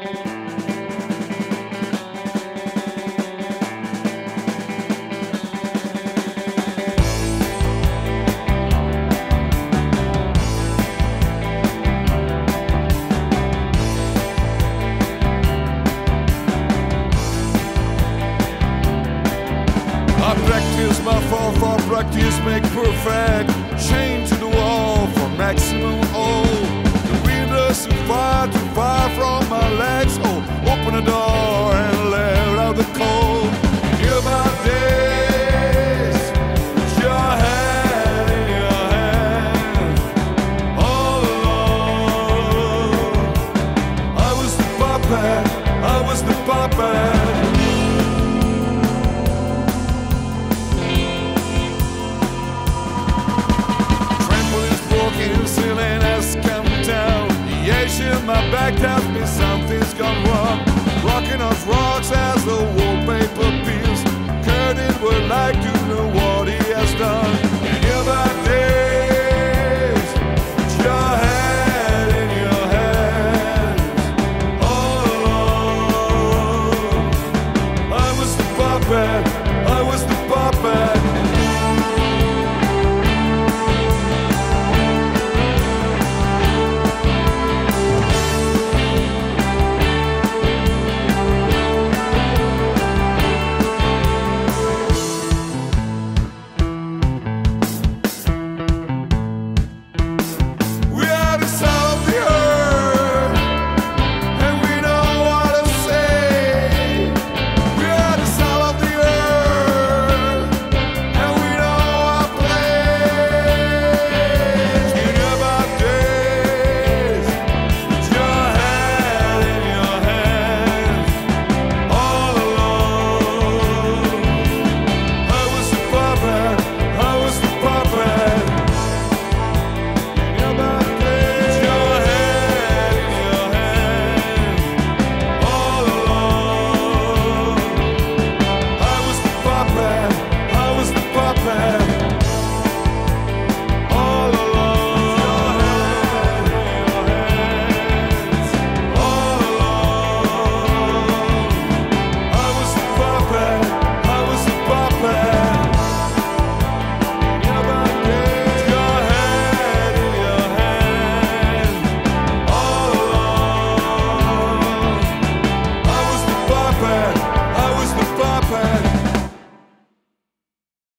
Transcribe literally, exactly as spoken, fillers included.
Practice my fall for practice make perfect. Chained to the wall for maximum hold. The wind doesn't fire too far from my legs. Oh, open the door and let out the cold. Hear my days with your hand in your hand. All alone, I was the puppet, I was the puppet. The ceiling has come down. The edge in my back tells me something's gone wrong. Rocking on rocks as the wallpaper peels. Curtain would like to